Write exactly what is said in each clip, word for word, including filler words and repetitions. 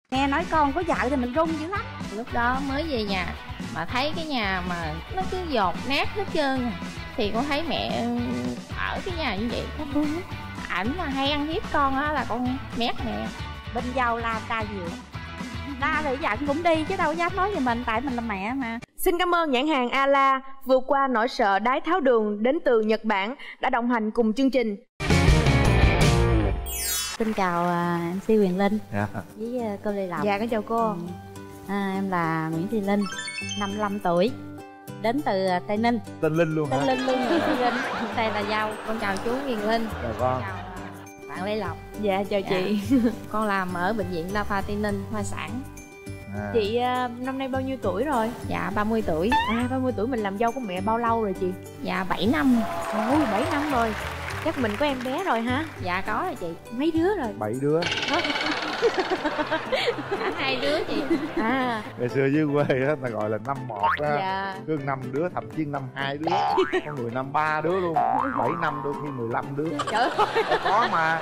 Nghe nói con có vợ thì mình run dữ lắm. Lúc đó mới về nhà mà thấy cái nhà mà nó cứ dột nát hết trơn à. Thì con thấy mẹ ở cái nhà như vậy có thương. Ảnh mà hay ăn hiếp con á là con mét mẹ. Bên dâu la ca nhiều, la thì giận cũng đi chứ đâu dám nói về mình, tại mình là mẹ mà. Xin cảm ơn nhãn hàng Ala vượt qua nỗi sợ đái tháo đường đến từ Nhật Bản đã đồng hành cùng chương trình. Xin chào uh, em xê Huyền Linh. Yeah. Với uh, cô Lê Lộc. Dạ, con chào cô. À, em là Nguyễn Thị Linh, năm mươi lăm tuổi, đến từ uh, Tây Ninh. Tên Linh luôn Tên hả? Linh luôn, Nguyễn Thị Linh. Đây là dâu. Con chào chú Huyền Linh. Chào con. Chào uh, bạn Lê Lộc. Dạ, chào Dạ. chị. Con làm ở bệnh viện Đa khoa Tây Ninh, khoa sản. À. Chị uh, năm nay bao nhiêu tuổi rồi? Dạ ba mươi tuổi. À, ba mươi tuổi. Mình làm dâu của mẹ bao lâu rồi chị? Dạ bảy năm. Ôi, bảy năm rồi. Chắc mình có em bé rồi hả? Dạ có rồi chị. Mấy đứa rồi? Bảy đứa. Cả hai đứa chị. À, Ngày xưa dưới quê á ta gọi là năm một á. dạ. Cứ năm đứa, thậm chí năm hai đứa, có người năm ba đứa luôn. Bảy năm đôi khi mười lăm đứa. Trời ơi. Có mà.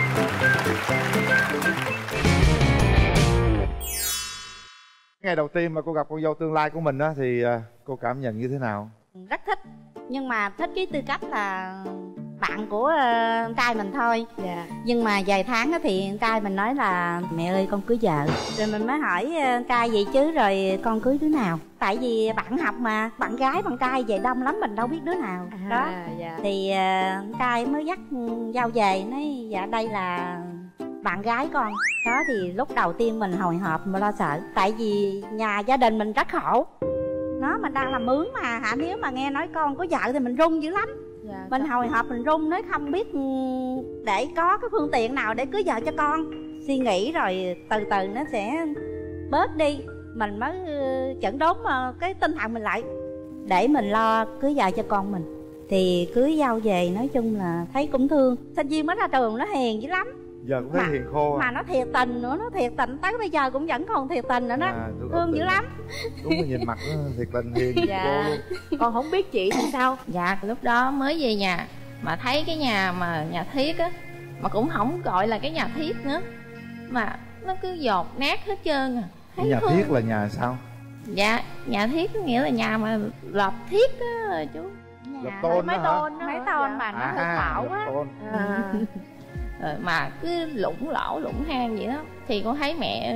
Ngày đầu tiên mà cô gặp con dâu tương lai của mình á thì à, cô cảm nhận như thế nào? Rất thích, nhưng mà thích cái tư cách là bạn của uh, con trai mình thôi. Dạ. Nhưng mà vài tháng á thì con trai mình nói là mẹ ơi con cưới vợ. Rồi mình mới hỏi uh, con trai vậy chứ rồi con cưới đứa nào? Tại vì bạn học mà, bạn gái bạn trai về đông lắm mình đâu biết đứa nào. À, Đó dạ. thì uh, con trai mới dắt dâu về, nói dạ đây là bạn gái con. Đó thì lúc đầu tiên mình hồi hộp mà lo sợ, tại vì nhà gia đình mình rất khổ. Nó mình đang làm mướn mà hả, nếu mà nghe nói con có vợ thì mình run dữ lắm. Dạ, Mình hồi hộp mình run, nói không biết để có cái phương tiện nào để cưới vợ cho con. Suy nghĩ rồi từ từ nó sẽ bớt đi. Mình mới chẩn đốn cái tinh thần mình lại để mình lo cưới vợ cho con mình. Thì cưới dâu về nói chung là thấy cũng thương. Sinh viên mới ra trường nó hiền dữ lắm. Giờ cũng thấy Mà- hiền khô à. Mà nó thiệt tình nữa, nó thiệt tình tới bây giờ cũng vẫn còn thiệt tình nữa đó. À, tôi Thương tin. dữ lắm. Đúng là nhìn mặt nó thiệt tình hiền Dạ. cô luôn. Con không biết chị thì sao? Dạ lúc đó mới về nhà mà thấy cái nhà mà nhà thiết á, mà cũng không gọi là cái nhà thiết nữa, mà nó cứ dột nát hết trơn à. Thấy Nhà thương. thiết là nhà sao? Dạ nhà thiết có nghĩa là nhà mà lợp thiết á chú. Lợp tôn Mấy đó hả? tôn đó Mấy hả? tôn Dạ. mà nó hơi khảo lợp á. tôn. À. Rồi mà cứ lủng lỗ lủng hang vậy đó. Thì con thấy mẹ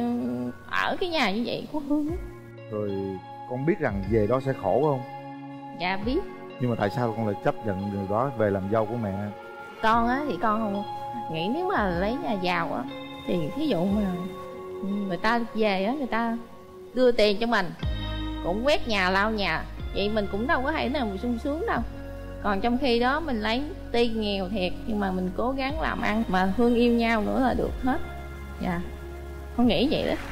ở cái nhà như vậy có hương á. Rồi con biết rằng về đó sẽ khổ không? Dạ biết. Nhưng mà tại sao con lại chấp nhận điều đó về làm dâu của mẹ? Con á thì con không nghĩ nếu mà lấy nhà giàu á thì thí dụ mà người ta về á, người ta đưa tiền cho mình, cũng quét nhà lau nhà, vậy mình cũng đâu có thể nào mà sung sướng đâu. Còn trong khi đó mình lấy tuy nghèo thiệt nhưng mà mình cố gắng làm ăn mà thương yêu nhau nữa là được hết. Dạ con nghĩ vậy đó.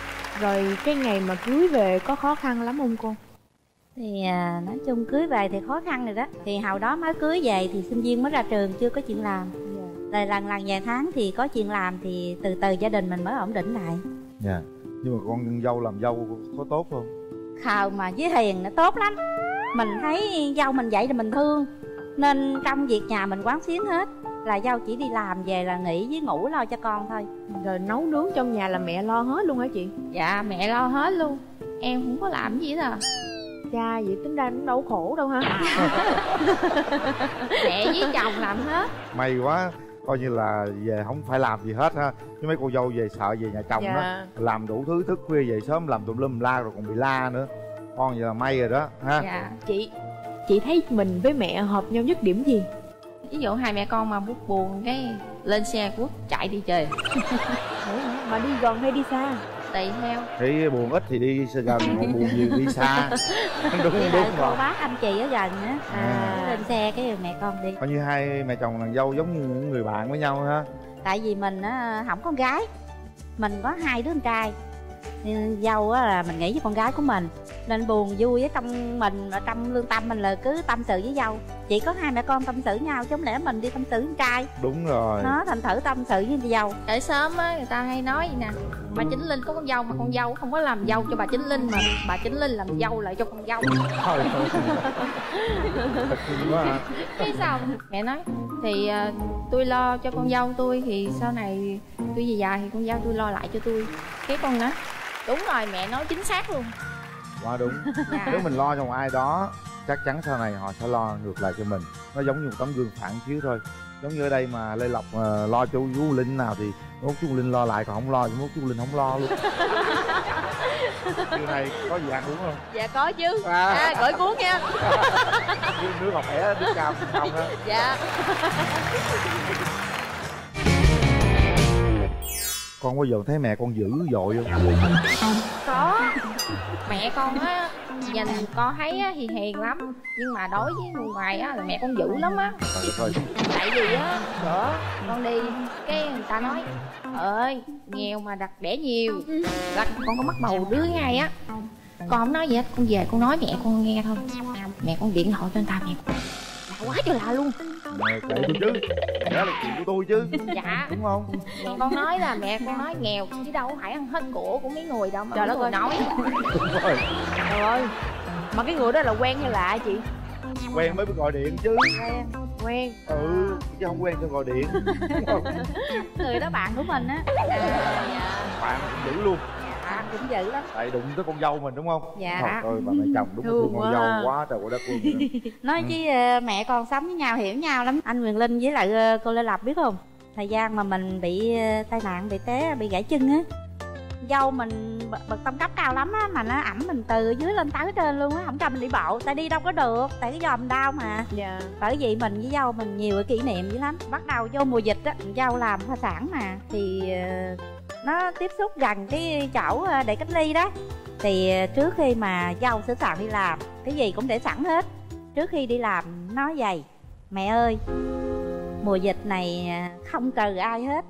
Rồi cái ngày mà cưới về có khó khăn lắm không cô? Thì à, nói chung cưới về thì khó khăn rồi đó. Thì hồi đó mới cưới về thì sinh viên mới ra trường chưa có chuyện làm. Rồi lần lần vài tháng thì có chuyện làm thì từ từ gia đình mình mới ổn định lại. Dạ. Nhưng mà con dâu làm dâu có tốt không? Khờ mà với hiền nó tốt lắm. Mình thấy dâu mình vậy thì mình thương, nên trong việc nhà mình quán xuyến hết. Là dâu chỉ đi làm về là nghỉ với ngủ lo cho con thôi. Rồi nấu nướng trong nhà là mẹ lo hết luôn hả chị? Dạ mẹ lo hết luôn, em không có làm gì hết à. Cha vậy tính ra cũng đâu khổ đâu ha. Mẹ với chồng làm hết. May quá, coi như là về không phải làm gì hết ha. Chứ mấy cô dâu về sợ về nhà chồng Dạ. đó làm đủ thứ, thức khuya về sớm làm tùm lum la rồi còn bị la nữa. Con vậy là may rồi đó ha. Dạ Chị Chị thấy mình với mẹ hợp nhau nhất điểm gì? ví dụ hai mẹ con mà bút buồn cái lên xe quốc chạy đi chơi. Ủa, mà đi gần hay đi xa? Tùy theo. Thấy buồn ít thì đi gần, còn buồn nhiều đi xa. Đúng Với đúng lại cô rồi. bác anh chị ở gần á. À. Lên xe cái mẹ con đi. Coi như hai mẹ chồng nàng dâu giống như những người bạn với nhau ha. Tại vì mình á không có con gái, mình có hai đứa con trai, nên dâu á là mình nghĩ với con gái của mình, nên buồn vui ở trong mình, ở trong lương tâm mình là cứ tâm sự với dâu. chỉ có hai mẹ con tâm sự nhau chứ không lẽ mình đi tâm sự với trai. Đúng rồi. Nó thành thử tâm sự với dâu. Tại sớm á người ta hay nói vậy nè, bà Chính Linh có con dâu mà con dâu không có làm dâu cho bà Chính Linh, mà bà Chính Linh làm dâu lại cho con dâu. Thôi thôi. Thật quá hả? Cái sao mẹ nói thì uh, tôi lo cho con dâu tôi, thì sau này tôi về già thì con dâu tôi lo lại cho tôi. Cái con nói đúng rồi, mẹ nói chính xác luôn. Quá đúng. Dạ. Nếu mình lo cho một ai đó, chắc chắn sau này họ sẽ lo ngược lại cho mình. Nó giống như một tấm gương phản chiếu thôi. Giống như ở đây mà Lê Lộc uh, lo cho chú Linh nào thì mốt chú Linh lo lại, còn không lo thì mốt chú Linh không lo luôn. Điều này có gì ăn uống không? Dạ có chứ. À, À, gửi cuốn nha. nước, nước ngọt ẻ, nước cam không đó. Dạ. Con bao giờ thấy mẹ con dữ dội không? Có. Mẹ con á nhìn con thấy á thì hiền lắm, nhưng mà đối với người ngoài á là mẹ con dữ lắm á. Thôi, thôi. Tại vì á bữa con đi cái người ta nói ơi nghèo mà đặt đẻ nhiều là con có mắc bầu đứa ngay á. Con không nói gì hết, con về con nói mẹ con nghe thôi. Mẹ con điện thoại cho người ta, mẹ con lạ quá trời lạ luôn. Mẹ kể tôi chứ, đó là chuyện của tôi chứ. Dạ. Đúng không? Mẹ con nói là mẹ con nói nghèo chứ đâu phải ăn hết của của mấy người đâu mà Trời mấy đất người ơi. nói. Đúng rồi. Trời ơi. Mà cái người đó là quen hay lạ chị? Quen mới biết gọi điện chứ. Quen. Quen. Ừ, chứ không quen cho gọi điện. Đúng không? Người đó bạn của mình á. À, dạ. Bạn cũng dữ luôn. Bạn cũng dữ lắm. Tại đụng tới con dâu mình đúng không? Dạ. Thôi, thôi bà mẹ chồng đúng là Thương thương con quá. dâu quá trời quá đất luôn vậy đó. Nói Ừ. chứ ờ, mẹ con sống với nhau hiểu nhau lắm. Anh Quyền Linh với lại ờ, cô Lê Lộc biết không? Thời gian mà mình bị ờ, tai nạn, bị té, bị gãy chân á, dâu mình bật, bật tâm cấp cao lắm á, mà nó ẩm mình từ dưới lên tới trên luôn á, không cho mình đi bộ, tại đi đâu có được, tại cái giò mình đau mà. Dạ. Bởi vậy mình với dâu mình nhiều cái kỷ niệm dữ lắm. Bắt đầu vô mùa dịch á, dâu làm khoa sản mà, thì ờ, nó tiếp xúc gần cái chỗ ờ, để cách ly đó. Thì ờ, trước khi mà dâu sửa soạn đi làm, cái gì cũng để sẵn hết. Trước khi đi làm nói vậy: mẹ ơi, mùa dịch này à, không trừ ai hết,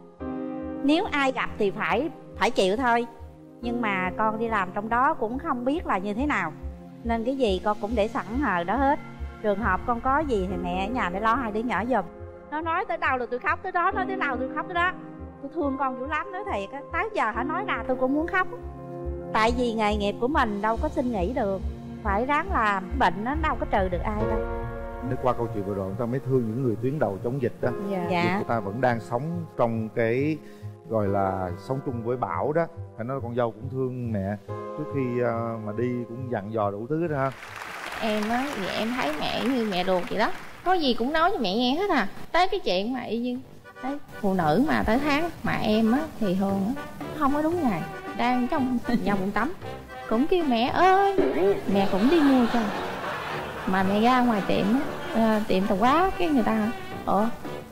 nếu ai gặp thì phải phải chịu thôi, nhưng mà con đi làm trong đó cũng không biết là như thế nào, nên cái gì con cũng để sẵn hờ đó hết. Trường hợp con có gì thì mẹ ở nhà để lo hai đứa nhỏ giùm. Nó nói tới đâu là tôi khóc tới đó, nói tới đâu tôi khóc tới đó. Tôi thương con dữ lắm, nói thiệt á, tới giờ hả nói ra tôi cũng muốn khóc. Tại vì nghề nghiệp của mình đâu có xin nghỉ được, phải ráng làm, bệnh nó đâu có trừ được ai đâu. Nếu qua câu chuyện vừa rồi, ta mới thương những người tuyến đầu chống dịch đó. Dạ. Dạ. Vì người ta vẫn đang sống trong cái gọi là sống chung với bão đó. Phải nói là con dâu cũng thương mẹ, trước khi uh, mà đi cũng dặn dò đủ thứ đó ha. Em á thì em thấy mẹ như mẹ ruột vậy đó, có gì cũng nói cho mẹ nghe hết à. Tới cái chuyện mà y như tới phụ nữ mà tới tháng mà em á thì thường á không có đúng ngày, đang trong nhà bụng tắm cũng kêu mẹ ơi, mẹ cũng đi mua cho. Mà mẹ ra ngoài tiệm á, à, tiệm tạp hóa, cái người ta hỏi ủa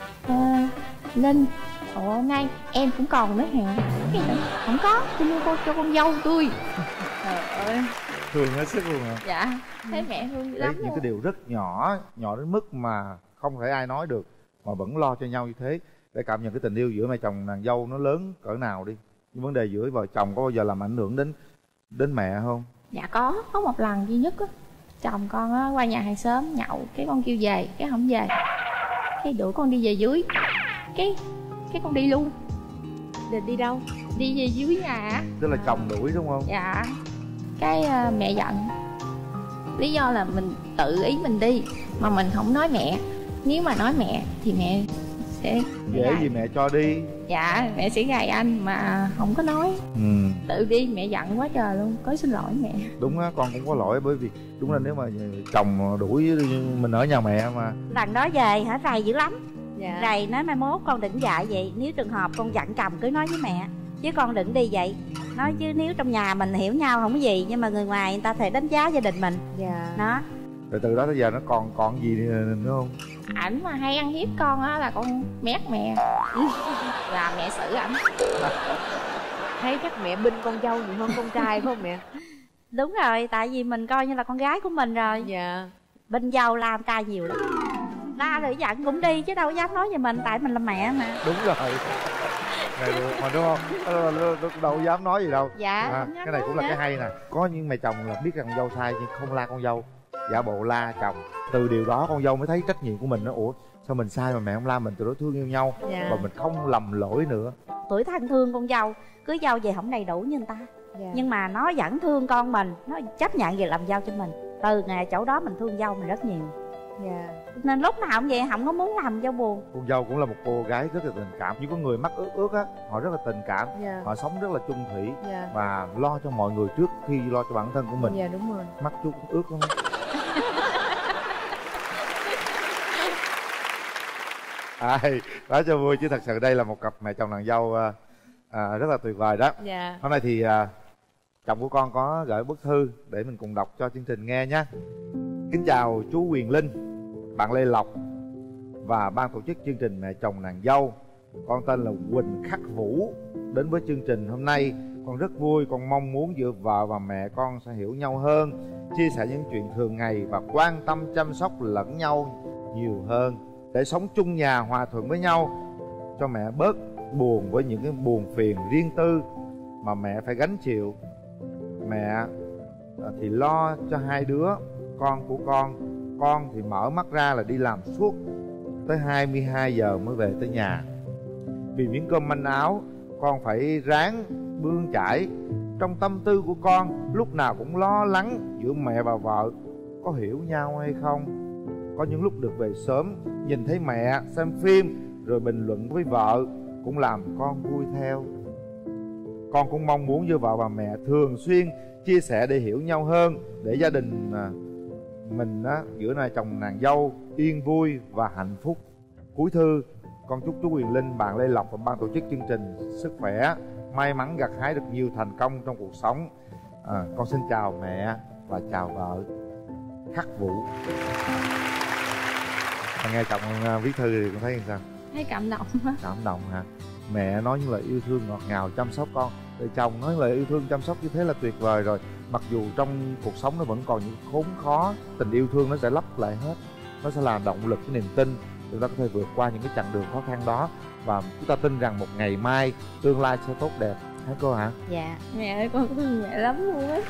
à, Linh, ủa nay em cũng còn nữa hả? Cái gì? Không có, tôi mua con cho con dâu tôi. Trời ơi. Thương hết sức luôn hả? Dạ, thấy mẹ thương Đấy, lắm những luôn. cái điều rất nhỏ, nhỏ đến mức mà không thể ai nói được, mà vẫn lo cho nhau như thế. Để cảm nhận cái tình yêu giữa mẹ chồng nàng dâu nó lớn cỡ nào đi. Nhưng vấn đề giữa vợ chồng có bao giờ làm ảnh hưởng đến đến mẹ không? Dạ có, có một lần duy nhất á, chồng con á qua nhà hàng xóm nhậu, cái con kêu về, cái không về, cái đuổi con đi về dưới, cái cái con đi luôn. Định đi đâu? Đi về dưới nhà á. Tức là chồng đuổi đúng không? Dạ. Cái uh, mẹ giận, lý do là mình tự ý mình đi mà mình không nói mẹ. Nếu mà nói mẹ thì mẹ sẽ Dễ gì mẹ cho đi. dạ mẹ sẽ gài anh, mà không có nói, Ừ. tự đi. Mẹ giận quá trời luôn, có xin lỗi mẹ. Đúng á, con cũng có lỗi, bởi vì đúng là nếu mà chồng đuổi mình ở nhà mẹ mà. Lần đó về hả rầy dữ lắm. Dạ. Rầy nói mai mốt con đừng dạy vậy, nếu trường hợp con giận chồng cứ nói với mẹ, chứ con đừng đi vậy. Nói chứ nếu trong nhà mình hiểu nhau không có gì, nhưng mà người ngoài người ta thể đánh giá gia đình mình. Dạ. Đó. Rồi từ đó tới giờ nó còn còn gì nữa không? Ảnh mà hay ăn hiếp con á là con mét mẹ là mẹ xử ảnh. Thấy chắc mẹ binh con dâu nhiều hơn con trai phải không mẹ? Đúng rồi, tại vì mình coi như là con gái của mình rồi. Dạ. Bên dâu làm trai nhiều lắm, la rồi giận cũng đi chứ đâu dám nói về mình, tại mình là mẹ mà. Đúng rồi. Này được mà đúng không? Đâu, đâu, đâu, đâu dám nói gì đâu. Dạ À, không dám cái này nói cũng là nữa. cái hay nè. Có những mẹ chồng là biết rằng dâu sai nhưng không la con dâu. giả bộ la chồng. Từ điều đó con dâu mới thấy trách nhiệm của mình. Nó ủa sao mình sai mà mẹ không la mình, từ đó thương yêu nhau. Dạ. Và mình không lầm lỗi nữa. Tuổi thân thương con dâu, cưới dâu về không đầy đủ như người ta. Dạ. Nhưng mà nó vẫn thương con mình, nó chấp nhận về làm dâu cho mình. Từ ngày chỗ đó mình thương dâu mình rất nhiều. Dạ. Nên lúc nào cũng vậy, không có muốn làm dâu buồn. Con dâu cũng là một cô gái rất là tình cảm. Như có người mắc ước ước á, họ rất là tình cảm. Dạ. Họ sống rất là chung thủy. Dạ. Và lo cho mọi người trước khi lo cho bản thân của mình. Dạ đúng rồi. Mắc chút ước lắm. À, nói cho vui chứ thật sự đây là một cặp mẹ chồng nàng dâu à, rất là tuyệt vời đó. Dạ. Hôm nay thì à, chồng của con có gửi bức thư để mình cùng đọc cho chương trình nghe nhé. Kính chào chú Quyền Linh, bạn Lê Lộc và ban tổ chức chương trình mẹ chồng nàng dâu. Con tên là Quỳnh Khắc Vũ. Đến với chương trình hôm nay con rất vui. Con mong muốn giữa vợ và mẹ con sẽ hiểu nhau hơn, chia sẻ những chuyện thường ngày và quan tâm chăm sóc lẫn nhau nhiều hơn, để sống chung nhà hòa thuận với nhau, cho mẹ bớt buồn với những cái buồn phiền riêng tư mà mẹ phải gánh chịu. Mẹ thì lo cho hai đứa con của con, con thì mở mắt ra là đi làm suốt tới hai mươi hai giờ mới về tới nhà. Vì miếng cơm manh áo, con phải ráng bươn chải. Trong tâm tư của con lúc nào cũng lo lắng giữa mẹ và vợ có hiểu nhau hay không. Có những lúc được về sớm, nhìn thấy mẹ xem phim rồi bình luận với vợ cũng làm con vui theo. Con cũng mong muốn với vợ và mẹ thường xuyên chia sẻ để hiểu nhau hơn, để gia đình mình á, giữa này chồng nàng dâu yên vui và hạnh phúc. Cuối thư, con chúc chú Quyền Linh, bạn Lê Lộc và ban tổ chức chương trình sức khỏe, may mắn gặt hái được nhiều thành công trong cuộc sống. À, con xin chào mẹ và chào vợ. Khắc Vũ. Con nghe chồng viết thư thì con thấy như sao? Thấy cảm động quá. Cảm động hả? Mẹ nói những lời yêu thương ngọt ngào chăm sóc con, rồi chồng nói lời yêu thương chăm sóc như thế là tuyệt vời rồi. Mặc dù trong cuộc sống nó vẫn còn những khốn khó, tình yêu thương nó sẽ lấp lại hết. Nó sẽ là động lực, cái niềm tin chúng ta có thể vượt qua những cái chặng đường khó khăn đó. Và chúng ta tin rằng một ngày mai tương lai sẽ tốt đẹp. Hả cô hả? Dạ. Mẹ ơi, con thương mẹ lắm luôn á.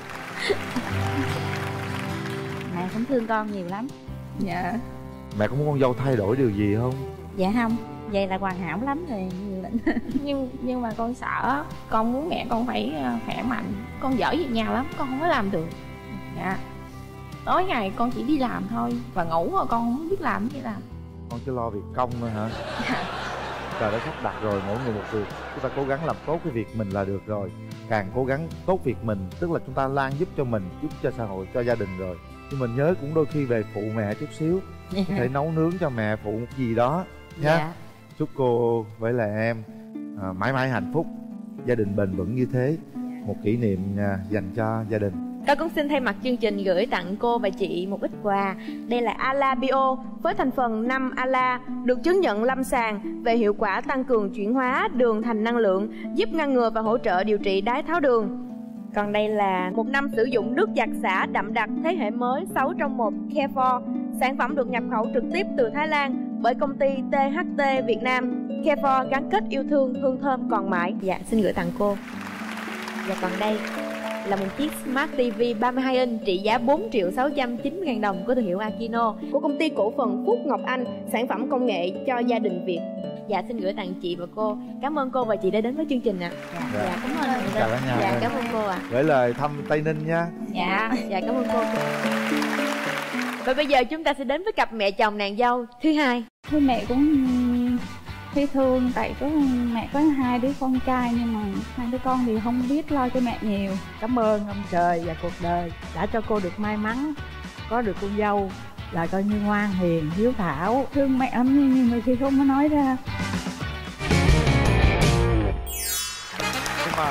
Mẹ cũng thương con nhiều lắm. Dạ. Mẹ có muốn con dâu thay đổi điều gì không? Dạ không, vậy là hoàn hảo lắm rồi. nhưng nhưng mà con sợ, con muốn mẹ con phải khỏe mạnh. Con dở việc nhà lắm, con không có làm được. Dạ. Tối ngày con chỉ đi làm thôi, và ngủ rồi con không biết làm gì làm. Con chỉ lo việc công thôi hả? Trời đã sắp đặt rồi, mỗi người một việc. Chúng ta cố gắng làm tốt cái việc mình là được rồi. Càng cố gắng tốt việc mình, tức là chúng ta lan giúp cho mình, giúp cho xã hội, cho gia đình rồi. Nhưng mình nhớ cũng đôi khi về phụ mẹ chút xíu, có thể nấu nướng cho mẹ phụ một gì đó nhá. Dạ. Chúc cô với lại em à, mãi mãi hạnh phúc, gia đình bền vững như thế. Một kỷ niệm à, dành cho gia đình. Tôi cũng xin thay mặt chương trình gửi tặng cô và chị một ít quà. Đây là Ala Bio với thành phần năm Ala, được chứng nhận lâm sàng về hiệu quả tăng cường chuyển hóa đường thành năng lượng, giúp ngăn ngừa và hỗ trợ điều trị đái tháo đường. Còn đây là một năm sử dụng nước giặt xả đậm đặc thế hệ mới sáu trong một Care4. Sản phẩm được nhập khẩu trực tiếp từ Thái Lan bởi công ty tê hát tê Việt Nam. Care4 gắn kết yêu thương, hương thơm còn mãi. Dạ, xin gửi tặng cô. Và còn đây là một chiếc Smart ti vi ba mươi hai inch trị giá bốn triệu sáu trăm chín mươi ngàn đồng của thương hiệu Akino của công ty cổ phần Phúc Ngọc Anh, sản phẩm công nghệ cho gia đình Việt. Dạ, xin gửi tặng chị và cô. Cảm ơn cô và chị đã đến với chương trình ạ. À. Dạ, dạ, cảm ơn. Chào cả nhà. Dạ, cảm ơn cô ạ. À. Gửi lời thăm Tây Ninh nha. Dạ, dạ cảm ơn cô. Và bây giờ chúng ta sẽ đến với cặp mẹ chồng nàng dâu thứ hai. Thôi mẹ cũng thấy thương, tại có mẹ có hai đứa con trai nhưng mà hai đứa con thì không biết lo cho mẹ nhiều. Cảm ơn ông trời và cuộc đời đã cho cô được may mắn có được con dâu là coi như ngoan hiền hiếu thảo. Thương mẹ lắm nhưng nhiều khi không có nói ra. Xin mời.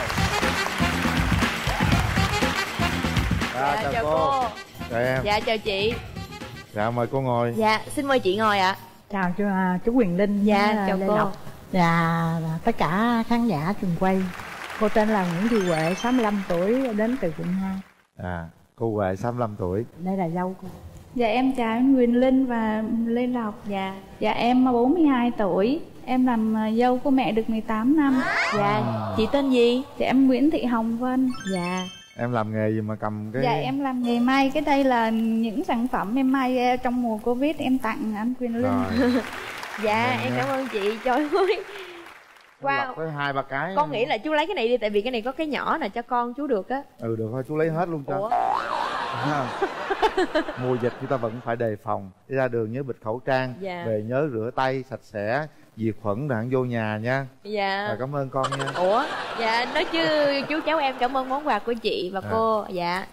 Dạ, chào, chào cô. cô. Chào em. Dạ chào chị. Dạ mời cô ngồi. Dạ xin mời chị ngồi ạ. À. Chào chú, chú Quyền Linh. Dạ chào Lê cô Lộc. Và tất cả khán giả trường quay. Cô tên là Nguyễn Thị Huệ, sáu mươi lăm tuổi, đến từ quận hai. À, cô Huệ sáu mươi lăm tuổi. Đây là dâu cô. Dạ em chào anh Quyền Linh và Lê Lộc. Dạ. Dạ em bốn mươi hai tuổi. Em làm dâu của mẹ được mười tám năm. Dạ. Chị tên gì? Dạ em Nguyễn Thị Hồng Vân. Dạ. Em làm nghề gì mà cầm cái... Dạ em làm nghề may. Cái đây là những sản phẩm em may trong mùa Covid em tặng anh Quyền Linh. Dạ Mình em nha. cảm ơn chị. Trời ơi, Wow. Với hai ba cái. con nghĩ là chú lấy cái này đi, tại vì cái này có cái nhỏ là cho con chú được á. Ừ được thôi, chú lấy hết luôn cho. Ủa? À, mùa dịch chúng ta vẫn phải đề phòng. Đi ra đường nhớ bịt khẩu trang. Dạ. Về nhớ rửa tay sạch sẽ, diệt khuẩn đặng vô nhà nha. Dạ. Rồi, cảm ơn con nha. Ủa? Dạ nói chứ chú cháu em cảm ơn món quà của chị và À. cô. Dạ.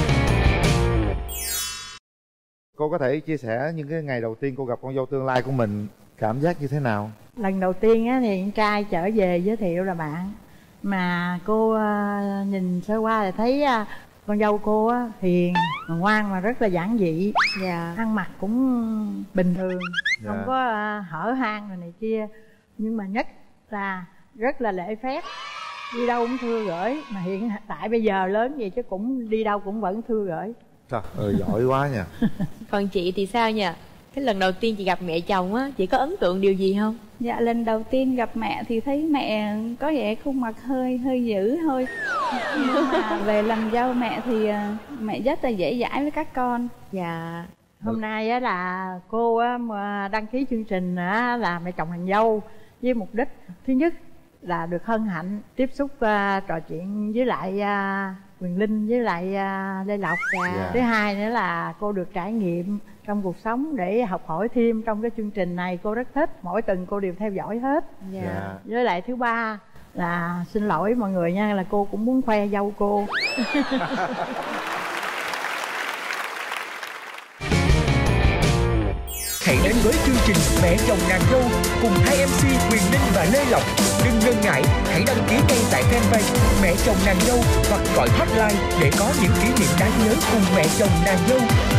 Cô có thể chia sẻ những cái ngày đầu tiên cô gặp con dâu tương lai của mình cảm giác như thế nào? Lần đầu tiên á thì con trai trở về giới thiệu là bạn, mà cô ờ, nhìn sơ qua thì thấy ờ, con dâu cô á hiền mà ngoan mà rất là giản dị. Dạ. Ăn mặc cũng bình thường, Dạ. không có ờ, hở hang rồi này kia, nhưng mà nhất là rất là lễ phép, đi đâu cũng thưa gửi. Mà hiện tại bây giờ lớn vậy chứ cũng đi đâu cũng vẫn thưa gửi. Trời ơi giỏi quá nha. Còn chị thì sao nha? Cái lần đầu tiên chị gặp mẹ chồng á, chị có ấn tượng điều gì không? Dạ lần đầu tiên gặp mẹ thì thấy mẹ có vẻ khuôn mặt hơi hơi dữ thôi. Nhưng mà về làm dâu mẹ thì à, mẹ rất là dễ dãi với các con. Dạ. Hôm nay á là cô á mà đăng ký chương trình á là mẹ chồng nàng dâu với mục đích thứ nhất là được hân hạnh tiếp xúc uh, trò chuyện với lại uh, Quyền Linh với lại uh, Lê Lộc. Dạ. Thứ hai nữa là cô được trải nghiệm trong cuộc sống để học hỏi thêm trong cái chương trình này, cô rất thích, mỗi tuần cô đều theo dõi hết. Dạ. Dạ. Với lại thứ ba là xin lỗi mọi người nha, là cô cũng muốn khoe dâu cô. Hãy đến với chương trình Mẹ chồng nàng dâu cùng hai em xê Quyền Linh và Lê Lộc. Đừng ngần ngại, hãy đăng ký ngay tại fanpage Mẹ chồng nàng dâu hoặc gọi hotline để có những kỷ niệm đáng nhớ cùng mẹ chồng nàng dâu.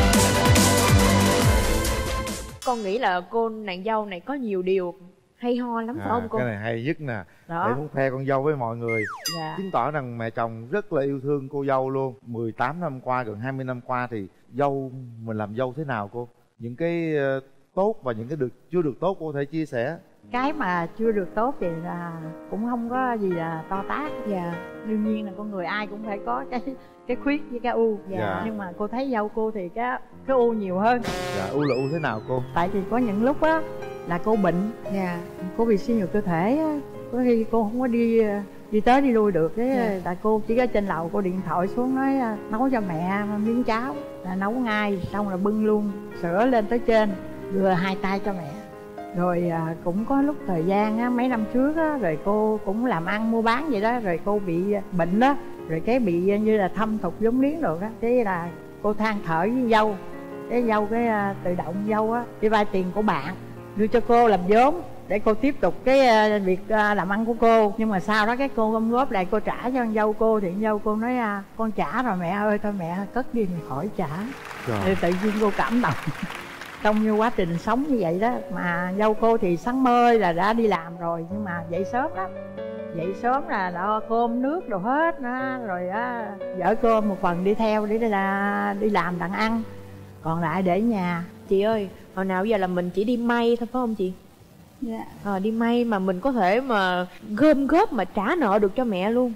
Con nghĩ là cô nàng dâu này có nhiều điều hay ho lắm phải À, không cô? cái này hay nhất nè. Đó. Để muốn khoe con dâu với mọi người. Dạ. Chứng tỏ rằng mẹ chồng rất là yêu thương cô dâu luôn. Mười tám năm qua, gần hai mươi năm qua thì dâu mình làm dâu thế nào cô? Những cái ờ, tốt và những cái được chưa được tốt cô có thể chia sẻ. Cái mà chưa được tốt thì là cũng không có gì là to tát. Dạ. Đương nhiên là con người ai cũng phải có cái cái khuyết với cái u. Dạ. Nhưng mà cô thấy dâu cô thì cái cái u nhiều hơn. Dạ, u là u thế nào cô? Tại vì có những lúc á là cô bệnh, Dạ. cô bị suy nhược cơ thể á, có khi cô không có đi đi tới đi lui được. Cái Dạ. tại cô chỉ có trên lầu cô điện thoại xuống nói nấu cho mẹ miếng cháo, là nấu ngay xong là bưng luôn sữa lên tới trên, đưa hai tay cho mẹ. Rồi à, cũng có lúc thời gian á, mấy năm trước á, rồi cô cũng làm ăn mua bán vậy đó, rồi cô bị bệnh đó, rồi cái bị như là thâm thục vốn liếng rồi đó, cái là cô than thở với dâu, cái dâu cái à, tự động dâu á đi vay tiền của bạn đưa cho cô làm vốn để cô tiếp tục cái à, việc à, làm ăn của cô. Nhưng mà sau đó cái cô gom góp lại cô trả cho con dâu cô, thì con dâu cô nói à, con trả rồi mẹ ơi, thôi mẹ cất đi mình khỏi trả. Trời. Thì tự nhiên cô cảm động. Trong như quá trình sống như vậy đó, mà dâu cô thì sáng mơi là đã đi làm rồi, nhưng mà dậy sớm lắm, dậy sớm là lo cơm nước đồ hết đó, rồi á dở cơm một phần đi theo để là đi làm đặng ăn, còn lại để nhà. Chị ơi, hồi nào giờ là mình chỉ đi may thôi phải không chị? Dạ. Ờ, đi may mà mình có thể mà gom góp mà trả nợ được cho mẹ luôn.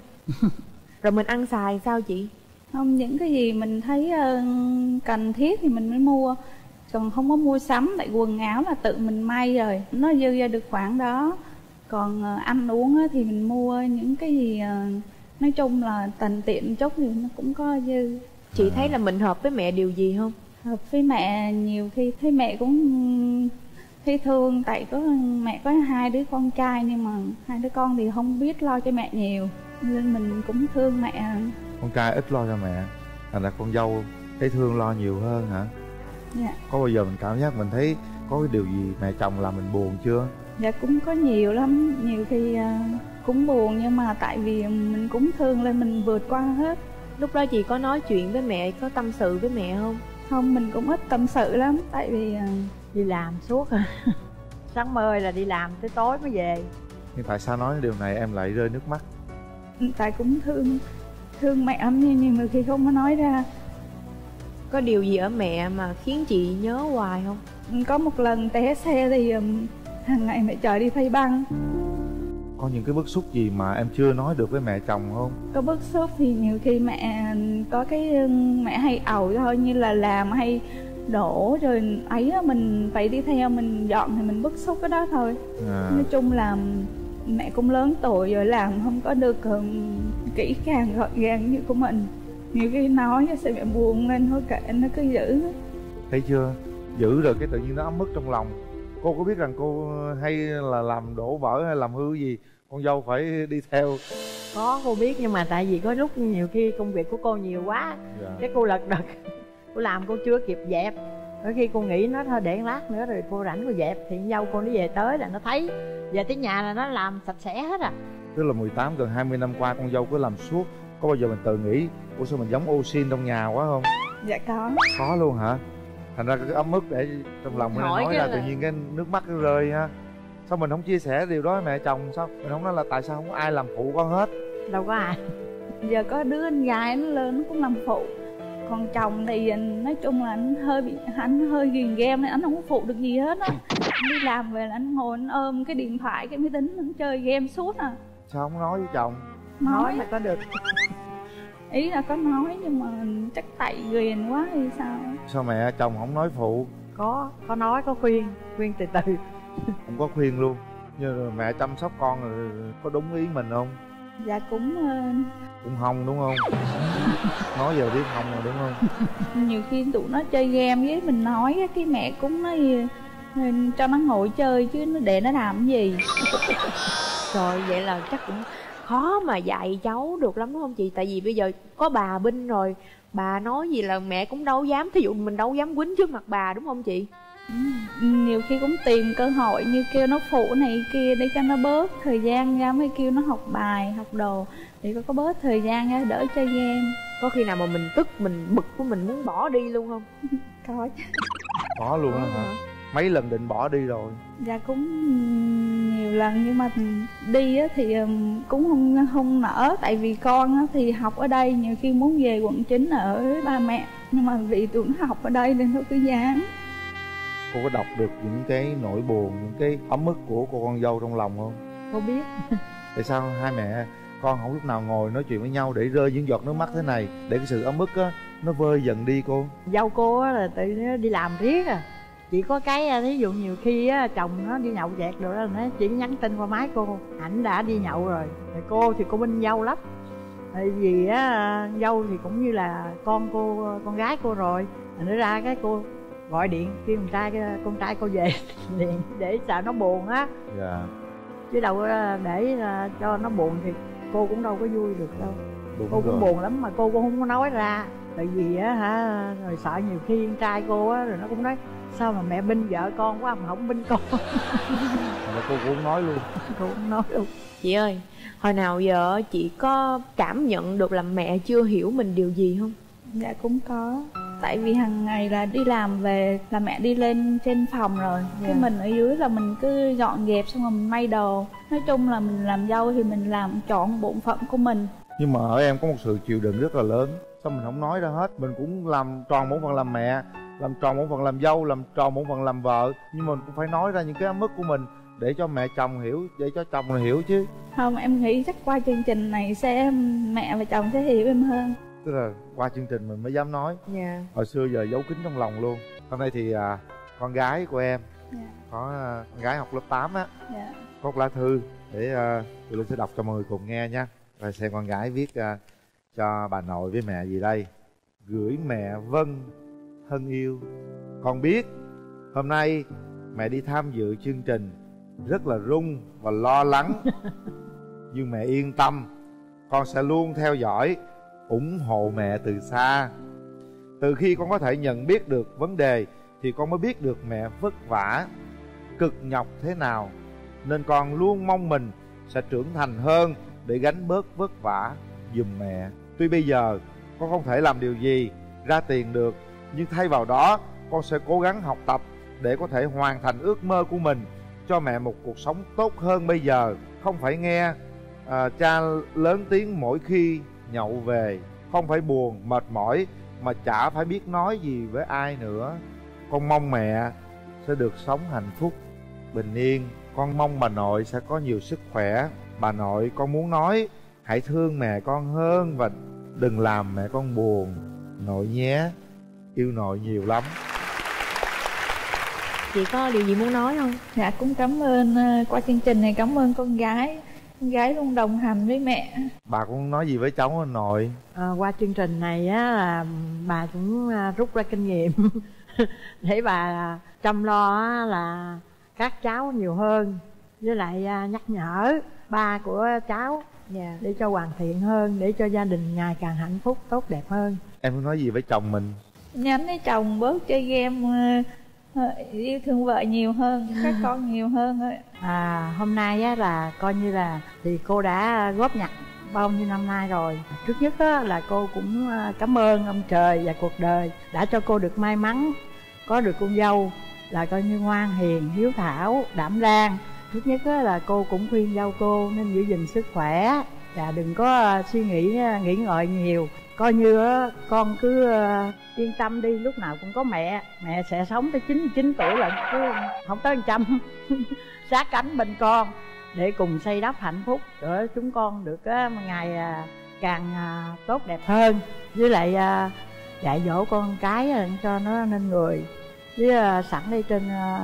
Rồi mình ăn xài sao chị? Không, những cái gì mình thấy ờ, cần thiết thì mình mới mua, còn không có mua sắm, tại quần áo là tự mình may rồi, nó dư ra được khoản đó. Còn ờ, ăn uống á, thì mình mua những cái gì ờ, nói chung là tần tiện chút thì nó cũng có dư. Chị thấy là mình hợp với mẹ điều gì không? Hợp với mẹ nhiều khi thấy mẹ cũng thấy thương, tại có mẹ có hai đứa con trai nhưng mà hai đứa con thì không biết lo cho mẹ nhiều, nên mình cũng thương mẹ. Con trai ít lo cho mẹ, thành ra con dâu thấy thương lo nhiều hơn hả? Dạ. Có bao giờ mình cảm giác mình thấy có cái điều gì mẹ chồng làm mình buồn chưa? Dạ cũng có nhiều lắm, nhiều khi uh, cũng buồn, nhưng mà tại vì mình cũng thương nên mình vượt qua hết. Lúc đó chị có nói chuyện với mẹ, có tâm sự với mẹ không? Không, mình cũng ít tâm sự lắm, tại vì uh, Đi làm suốt. Sáng mơi là đi làm tới tối mới về. Nhưng tại sao nói điều này em lại rơi nước mắt? tại cũng thương thương mẹ lắm, nhưng nhiều khi không có nói ra. Có điều gì ở mẹ mà khiến chị nhớ hoài không? Có một lần té xe thì um, hàng ngày mẹ chở đi thay băng. Có những cái bức xúc gì mà em chưa nói được với mẹ chồng không? Có bức xúc thì nhiều khi mẹ có cái mẹ hay ầu thôi, như là làm hay đổ rồi ấy á, mình phải đi theo mình dọn thì mình bức xúc cái đó thôi. À. Nói chung là mẹ cũng lớn tuổi rồi, làm không có được um, kỹ càng gọn gàng như của mình. Nhiều khi nói sẽ mẹ buồn lên thôi, kệ nó cứ giữ. Thấy chưa, giữ rồi cái tự nhiên nó ấm ức trong lòng. Cô có biết rằng cô hay là làm đổ vỡ hay làm hư gì con dâu phải đi theo? Có, cô biết, nhưng mà tại vì có lúc nhiều khi công việc của cô nhiều quá. Dạ. Cái cô lật đật, cô làm cô chưa kịp dẹp. Đôi khi cô nghĩ nó thôi để lát nữa rồi cô rảnh cô dẹp, thì dâu cô nó về tới là nó thấy về tới nhà là nó làm sạch sẽ hết à. Tức là mười tám gần hai mươi năm qua con dâu cứ làm suốt. Có bao giờ mình tự nghĩ ủa sao mình giống ô xin trong nhà quá không? Dạ có. Có luôn hả? Thành ra cái ấm ức để trong lòng mình nói, nói ra là... tự nhiên cái nước mắt nó rơi ha. Sao mình không chia sẻ điều đó với mẹ chồng? Sao mình không nói là tại sao không có ai làm phụ con hết? Đâu có ai. Giờ có đứa anh gái nó lớn nó cũng làm phụ. Còn chồng thì nói chung là anh hơi bị anh hơi ghiền game nên anh không có phụ được gì hết á. Anh đi làm về là anh ngồi anh ôm cái điện thoại cái máy tính anh chơi game suốt à. Sao không nói với chồng? Nói, nói mà có được. Ý là có nói nhưng mà chắc tại ghiền quá thì sao? Sao mẹ chồng không nói phụ? Có, có nói, có khuyên, khuyên từ từ. Không có khuyên luôn. Như mẹ chăm sóc con rồi có đúng ý mình không? Dạ cũng cũng không đúng không? Nói giờ biết không rồi đúng không? Nhiều khi tụi nó chơi game với mình nói cái mẹ cũng nói cho nó ngồi chơi chứ nó để nó làm cái gì. Rồi vậy là chắc cũng khó mà dạy cháu được lắm đúng không chị? Tại vì bây giờ có bà binh rồi, bà nói gì là mẹ cũng đâu dám, thí dụ mình đâu dám quýnh trước mặt bà đúng không chị? Ừ, nhiều khi cũng tìm cơ hội như kêu nó phụ này kia để cho nó bớt thời gian ra, mới kêu nó học bài học đồ để có bớt thời gian ra đỡ chơi game. Có khi nào mà mình tức mình bực của mình muốn bỏ đi luôn không? Có chứ. Có luôn á hả? Mấy lần định bỏ đi rồi? Dạ cũng nhiều lần nhưng mà đi thì cũng không không nỡ, tại vì con thì học ở đây, nhiều khi muốn về quận chín ở với ba mẹ nhưng mà vì tụi nó học ở đây nên tôi cứ dán. Cô có đọc được những cái nỗi buồn, những cái ấm ức của cô con dâu trong lòng không? Cô biết. Tại sao hai mẹ con không lúc nào ngồi nói chuyện với nhau để rơi những giọt nước mắt thế này, để cái sự ấm ức á nó vơi dần đi cô? Dâu cô á là tự nó đi làm riết à. Chỉ có cái thí dụ nhiều khi á chồng nó đi nhậu vẹt rồi đó, nó chỉ nhắn tin qua máy cô ảnh đã đi nhậu rồi. Rồi cô thì cô binh dâu lắm. Tại vì á dâu thì cũng như là con cô, con gái cô rồi. Rồi nữa ra cái cô gọi điện kêu con trai con trai cô về liền để sợ nó buồn á. Dạ. Chứ đâu để cho nó buồn thì cô cũng đâu có vui được đâu. Đúng cô cũng rồi. Buồn lắm mà cô cũng không có nói ra. Tại vì á hả, rồi sợ nhiều khi con trai cô á rồi nó cũng nói sao mà mẹ binh vợ con quá mà không binh con. Mà cô cũng nói luôn. Cô cũng nói luôn. Chị ơi, hồi nào giờ chị có cảm nhận được là mẹ chưa hiểu mình điều gì không? Dạ cũng có. Tại vì hàng ngày là đi làm về là mẹ đi lên trên phòng rồi, yeah. Cái mình ở dưới là mình cứ dọn dẹp xong rồi mình may đồ. Nói chung là mình làm dâu thì mình làm trọn bổn phận của mình. Nhưng mà ở em có một sự chịu đựng rất là lớn. Sao mình không nói ra hết? Mình cũng làm tròn bổn phận làm mẹ, làm tròn bổn phận làm dâu, làm tròn bổn phận làm vợ. Nhưng mình cũng phải nói ra những cái ấm ức của mình để cho mẹ chồng hiểu, để cho chồng hiểu chứ. Không, em nghĩ chắc qua chương trình này sẽ mẹ và chồng sẽ hiểu em hơn. Tức là qua chương trình mình mới dám nói. Yeah. Hồi xưa giờ giấu kín trong lòng luôn. Hôm nay thì à, con gái của em, yeah. Có à, con gái học lớp tám á, yeah. Có một lá thư để à, tụi Linh sẽ đọc cho mọi người cùng nghe nha. Rồi xem con gái viết à, cho bà nội với mẹ gì đây. Gửi mẹ Vân thân yêu. Con biết hôm nay mẹ đi tham dự chương trình rất là run và lo lắng. Nhưng mẹ yên tâm, con sẽ luôn theo dõi, ủng hộ mẹ từ xa. Từ khi con có thể nhận biết được vấn đề thì con mới biết được mẹ vất vả, cực nhọc thế nào. Nên con luôn mong mình sẽ trưởng thành hơn để gánh bớt vất vả giùm mẹ. Tuy bây giờ con không thể làm điều gì ra tiền được, nhưng thay vào đó con sẽ cố gắng học tập để có thể hoàn thành ước mơ của mình, cho mẹ một cuộc sống tốt hơn bây giờ. Không phải nghe à, cha lớn tiếng mỗi khi nhậu về, không phải buồn, mệt mỏi mà chả phải biết nói gì với ai nữa. Con mong mẹ sẽ được sống hạnh phúc, bình yên. Con mong bà nội sẽ có nhiều sức khỏe Bà nội con muốn nói hãy thương mẹ con hơn và đừng làm mẹ con buồn nội nhé. Yêu nội nhiều lắm. Chị có điều gì muốn nói không? Dạ cũng cảm ơn, qua chương trình này cảm ơn con gái. Con gái luôn đồng hành với mẹ. Bà cũng nói gì với cháu không nội? À, qua chương trình này á là bà cũng rút ra kinh nghiệm để bà chăm lo á, là các cháu nhiều hơn, với lại nhắc nhở ba của cháu, yeah, để cho hoàn thiện hơn, để cho gia đình ngày càng hạnh phúc tốt đẹp hơn. Em muốn nói gì với chồng mình? Nhắn với chồng bớt chơi game, yêu thương vợ nhiều hơn, các con nhiều hơn thôi. À, hôm nay á, là coi như là thì cô đã góp nhặt bao nhiêu năm nay rồi. Trước nhất á, là cô cũng cảm ơn ông trời và cuộc đời đã cho cô được may mắn có được con dâu là coi như ngoan hiền, hiếu thảo, đảm đang. Trước nhất á, là cô cũng khuyên dâu cô nên giữ gìn sức khỏe và đừng có suy nghĩ nghĩ ngợi nhiều. Coi như á, con cứ yên tâm đi, lúc nào cũng có mẹ. Mẹ sẽ sống tới chín mươi chín tuổi lận, chứ không tới một trăm. Sát cánh bên con để cùng xây đắp hạnh phúc để chúng con được một ngày càng tốt đẹp hơn. Với lại dạy dỗ con cái cho nó nên người. Với sẵn đây trên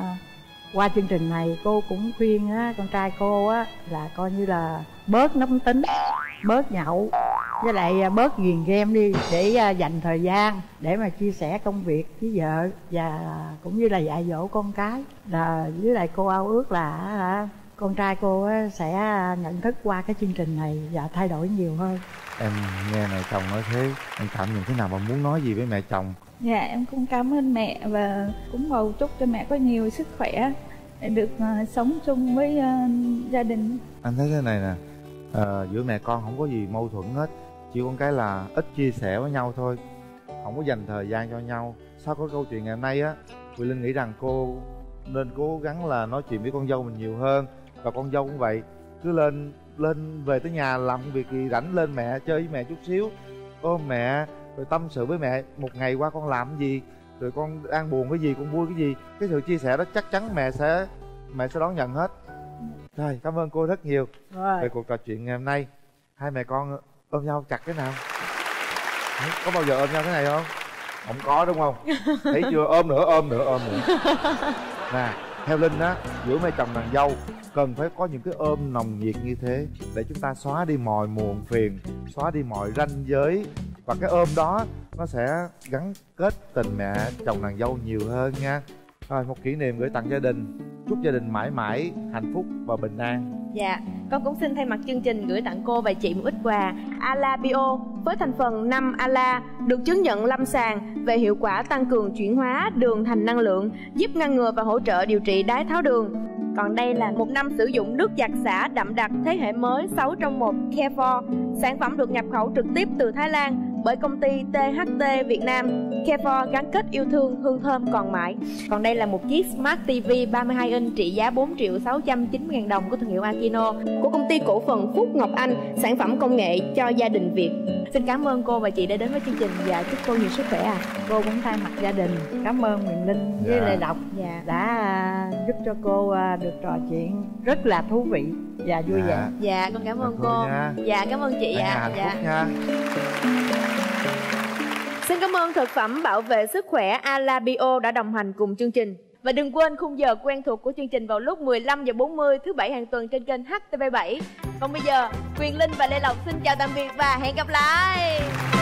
qua chương trình này cô cũng khuyên con trai cô là coi như là bớt nóng tính, bớt nhậu, với lại bớt ghiền game đi để dành thời gian để mà chia sẻ công việc với vợ và cũng như là dạy dỗ con cái. Là với lại cô ao ước là con trai cô sẽ nhận thức qua cái chương trình này và thay đổi nhiều hơn. Em nghe mẹ chồng nói thế, em cảm nhận thế nào mà muốn nói gì với mẹ chồng? Dạ em cũng cảm ơn mẹ và cũng cầu chúc cho mẹ có nhiều sức khỏe để được uh, sống chung với uh, gia đình. Anh thấy thế này nè, à, giữa mẹ con không có gì mâu thuẫn hết, chỉ có cái là ít chia sẻ với nhau thôi, không có dành thời gian cho nhau. Sau có câu chuyện ngày hôm nay á, Quyền Linh nghĩ rằng cô nên cố gắng là nói chuyện với con dâu mình nhiều hơn, và con dâu cũng vậy, cứ lên lên về tới nhà làm việc gì rảnh lên mẹ chơi với mẹ chút xíu, ôm mẹ rồi tâm sự với mẹ một ngày qua con làm cái gì, rồi con đang buồn cái gì, con vui cái gì. Cái sự chia sẻ đó chắc chắn mẹ sẽ mẹ sẽ đón nhận hết. Rồi, cảm ơn cô rất nhiều rồi về cuộc trò chuyện ngày hôm nay. Hai mẹ con ôm nhau chặt cái nào. Có bao giờ ôm nhau thế này không? Không có đúng không? Thấy chưa? Ôm nữa, ôm nữa, ôm nữa. Nè, theo Linh á, giữa mẹ chồng nàng dâu cần phải có những cái ôm nồng nhiệt như thế để chúng ta xóa đi mọi muộn phiền, xóa đi mọi ranh giới, và cái ôm đó nó sẽ gắn kết tình mẹ chồng nàng dâu nhiều hơn nha. Rồi, một kỷ niệm gửi tặng gia đình, chúc gia đình mãi mãi hạnh phúc và bình an. Dạ, con cũng xin thay mặt chương trình gửi tặng cô và chị một ít quà Ala Bio với thành phần năm Ala, được chứng nhận lâm sàng về hiệu quả tăng cường chuyển hóa đường thành năng lượng, giúp ngăn ngừa và hỗ trợ điều trị đái tháo đường. Còn đây là một năm sử dụng nước giặt xả đậm đặc thế hệ mới sáu trong một Care. Sản phẩm được nhập khẩu trực tiếp từ Thái Lan bởi công ty tê hát tê Việt Nam. Care gắn kết yêu thương, hương thơm còn mãi. Còn đây là một chiếc Smart ti vi ba mươi hai inch trị giá bốn triệu sáu trăm chín mươi ngàn đồng của thương hiệu Akino của công ty cổ phần Phúc Ngọc Anh, sản phẩm công nghệ cho gia đình Việt. Xin cảm ơn cô và chị đã đến với chương trình và chúc cô nhiều sức khỏe. À, cô cũng thay mặt gia đình cảm ơn Quyền Linh với Lê Lộc dạ. đã giúp cho cô được trò chuyện rất là thú vị và vui dạ. vẻ. Dạ, con cảm ơn cô. Nha. Dạ, cảm ơn chị ạ. À. Dạ. Nha. Xin cảm ơn thực phẩm bảo vệ sức khỏe Ala Bio đã đồng hành cùng chương trình. Và đừng quên khung giờ quen thuộc của chương trình vào lúc mười lăm giờ bốn mươi thứ bảy hàng tuần trên kênh hát tê vê bảy. Còn bây giờ, Quyền Linh và Lê Lộc xin chào tạm biệt và hẹn gặp lại.